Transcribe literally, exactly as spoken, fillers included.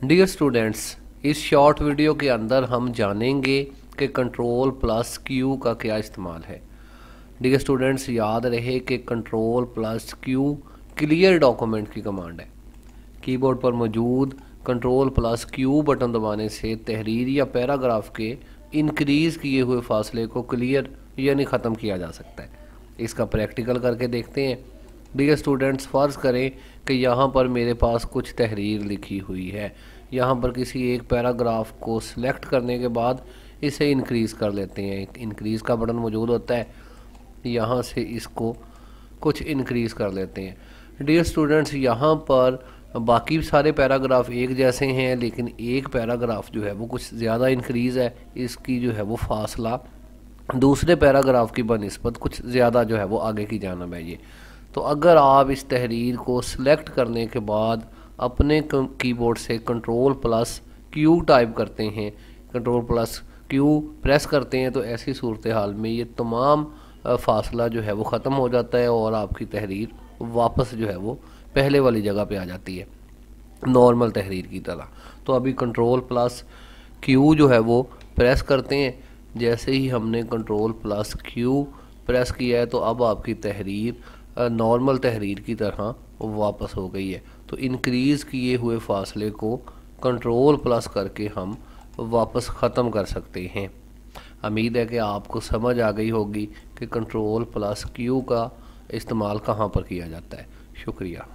Dear students, इस short video के अंदर हम जानेंगे कि कंट्रोल प्लस क्यू का क्या इस्तेमाल है। डियर स्टूडेंट्स, याद रहे कि control plus Q clear document की कमांड है। कीबोर्ड पर मौजूद कंट्रोल प्लस क्यू बटन दबाने से तहरीर या पैराग्राफ के इंक्रीज़ किए हुए फासले को क्लियर यानी ख़त्म किया जा सकता है। इसका प्रैक्टिकल करके देखते हैं। डियर स्टूडेंट्स, फ़र्ज़ करें कि यहाँ पर मेरे पास कुछ तहरीर लिखी हुई है। यहाँ पर किसी एक पैराग्राफ को सिलेक्ट करने के बाद इसे इंक्रीज़ कर लेते हैं। एक इंक्रीज़ का बटन मौजूद होता है, यहाँ से इसको कुछ इंक्रीज़ कर लेते हैं। डियर स्टूडेंट्स, यहाँ पर बाकी सारे पैराग्राफ एक जैसे हैं, लेकिन एक पैराग्राफ जो है वो कुछ ज़्यादा इंक्रीज़ है। इसकी जो है वो फासला दूसरे पैराग्राफ की बनिस्बत कुछ ज़्यादा जो है वो आगे की जानब है ये। तो अगर आप इस तहरीर को सिलेक्ट करने के बाद अपने कीबोर्ड से कंट्रोल प्लस क्यू टाइप करते हैं, कंट्रोल प्लस क्यू प्रेस करते हैं, तो ऐसी सूरत हाल में ये तमाम फासला जो है वो ख़त्म हो जाता है और आपकी तहरीर वापस जो है वो पहले वाली जगह पे आ जाती है, नॉर्मल तहरीर की तरह। तो अभी कंट्रोल प्लस क्यू जो है वो प्रेस करते हैं। जैसे ही हमने कंट्रोल प्लस क्यू प्रेस किया है तो अब आपकी तहरीर नॉर्मल तहरीर की तरह वापस हो गई है। तो इंक्रीज़ किए हुए फासले को कंट्रोल प्लस करके हम वापस ख़त्म कर सकते हैं। उम्मीद है कि आपको समझ आ गई होगी कि कंट्रोल प्लस क्यू का इस्तेमाल कहाँ पर किया जाता है। शुक्रिया।